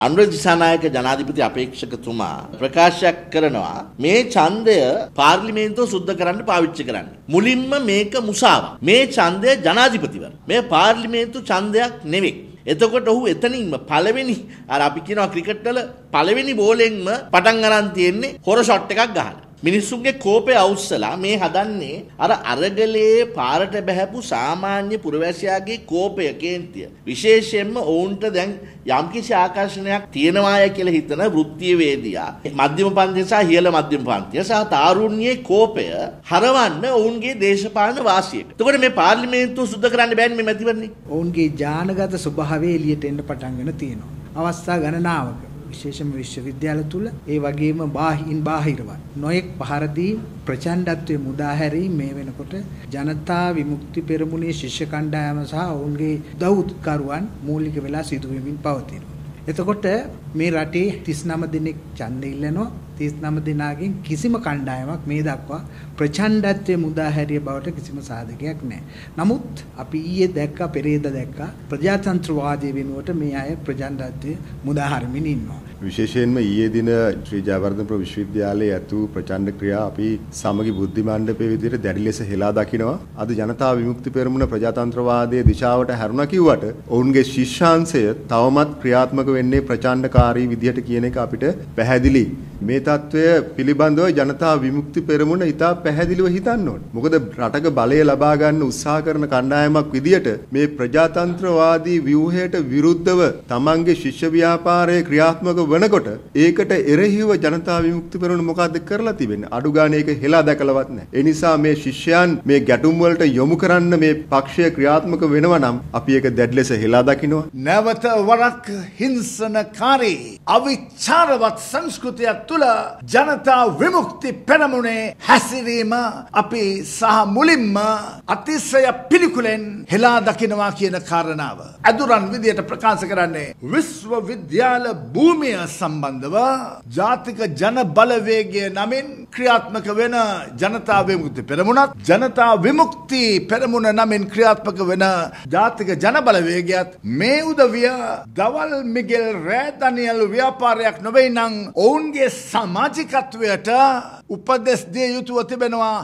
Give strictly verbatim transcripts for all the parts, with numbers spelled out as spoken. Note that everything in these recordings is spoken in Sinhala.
අනුර දිසානායක ජනාධිපති අපේක්ෂකතුමා ප්‍රකාශයක් කරනවා මේ ඡන්දය පාර්ලිමේන්තුව සුද්ධ කරන්න පාවිච්චි කරන්න. මුලින්ම මේක මුසාවක්. මේ ඡන්දය ජනාධිපතිවර. මේ පාර්ලිමේන්තු ඡන්දයක් නෙවෙයි. එතකොට ඔහු එතනින්ම පළවෙනි අර අපි කියනවා ක්‍රිකට් වල පළවෙනි බෝලෙන්ම පටන් අරන් තියෙන්නේ හොර ෂොට් එකක් ගහලා. මිනිස්සුන්ගේ කෝපය අවුස්සලා මේ හදන්නේ අර අරගලේ පාරට බහැපු සාමාන්‍ය පුරවැසියාගේ කෝපය කේන්තිය. විශේෂයෙන්ම ඔවුන්ට දැන් යම්කිසි ආකර්ෂණයක් තියෙනවාය කියලා හිතන වෘත්තීය වේදියා මධ්‍යම පන්තිය සහ ඉහළ මධ්‍යම පන්තිය සහ තාරුණ්‍යයේ කෝපය හරවන්න ඔවුන්ගේ දේශපාලන වාසියට. එතකොට මේ පාර්ලිමේන්තුව සුද්ධ කරන්න බෑනේ මේ මැතිවරණේ. ඔවුන්ගේ ඥානගත ස්වභාවය එළියට එන්න පටන්ගෙන තියෙනවා. අවස්ථා ගණනාවක විශේෂම විශ්වවිද්‍යාල තුල ඒ වගේම බාහින් බාහිරව නොයෙක් පහර දී ප්‍රචණ්ඩත්වයේ මුදා හැරීම මේ වෙනකොට ජනතා විමුක්ති පෙරමුණේ ශිෂ්‍ය කණ්ඩායම සහ ඔවුන්ගේ දෞත්කරුවන් මූලික වෙලා සිදු වෙමින් පවතිනවා. එතකොට මේ රටේ තිස් නම දෙනෙක් ඡන්දෙ ඉල්ලනවා. තිස් නම දෙනාගෙන් කිසිම කණ්ඩායමක් මේ දක්වා ප්‍රචණ්ඩත්වයේ මුදා හැරිය බවට කිසිම සාධකයක් නැහැ. නමුත් අපි ඊයේ දැක්කා පෙරේද දැක්කා ප්‍රජාතන්ත්‍රවාදයේ වෙනුවට මේ අය ප්‍රචණ්ඩත්වයේ මුදා හරිමින් ඉන්නවා. විශේෂයෙන්ම ඊයේ දින ශ්‍රී ජයවර්ධනපුර විශ්වවිද්‍යාලයේ ඇතු ප්‍රචණ්ඩ ක්‍රියා අපි සමගි බුද්ධි මණ්ඩපයේ විදිහට දැඩි ලෙස හෙලා දකිනවා. අද ජනතා විමුක්ති පෙරමුණ ප්‍රජාතන්ත්‍රවාදයේ දිශාවට හැරුණා කිව්වට ඔවුන්ගේ ශිෂ්‍යාංශය තවමත් ක්‍රියාත්මක වෙන්නේ ප්‍රචණ්ඩකාරී විදිහට කියන එක අපිට පැහැදිලි. මේ තත්වය පිළිබඳව ජනතා විමුක්ති පෙරමුණ ඉතා පැහැදිලිව හිතන්න ඕනේ. මොකද රටක බලය ලබා ගන්න උත්සාහ කරන කණ්ඩායමක් විදියට මේ ප්‍රජාතන්ත්‍රවාදී ව්‍යුහයට විරුද්ධව තමන්ගේ ශිෂ්‍ය ව්‍යාපාරයේ ක්‍රියාත්මක වනකොට ඒකට එරෙහිව ජනතා විමුක්ති පෙරමුණ මොකද්ද කරලා තිබෙන්නේ? අඩු ගානේ ඒක හෙලා දැකලවත් නැහැ. ඒ නිසා මේ ශිෂ්‍යයන් මේ ගැටුම් වලට යොමු කරන්න මේ පක්ෂය ක්‍රියාත්මක වෙනවා නම් අපි ඒක දැඩි ලෙස හෙලා දකිනවා. නැවත වරක් හිංසනකාරී අවිචාරවත් සංස්කෘතියක් තුළ ජනතා විමුක්ති පෙරමුණේ හැසිරීම අපි සහ මුලින්ම අතිශය පිළිකුලෙන් හෙලා දකිනවා කියන කාරණාව අදුරන් විදියට ප්‍රකාශ කරන්නේ විශ්වවිද්‍යාල භූමිය සම්බන්ධව ජාතික ජන බලවේගය නමින් ක්‍රියාත්මක වෙන ජනතා විමුක්ති පෙරමුණත් ජනතා විමුක්ති පෙරමුණ නමින් ක්‍රියාත්මක වෙන ජාතික ජන බලවේගයත් මේ උදවිය දවල් මිගෙල් රෑදනියල් ව්‍යාපාරයක් නොවේ නම් ඔවුන්ගේ සමාජිකත්වයට උපදෙස් දිය යුතුව තිබෙනවා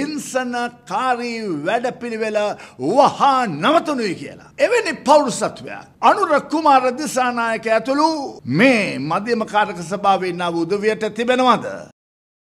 හිංසනකාරී වැඩපිළිවෙල වහා නවතුනුයි කියලා. එවැනි පෞරුෂත්වයක් අනුර කුමාර දිසානායක ඇතුළු මේ මධ්‍යම කාරක සභාවේ නව උදවියට තිබෙනවද?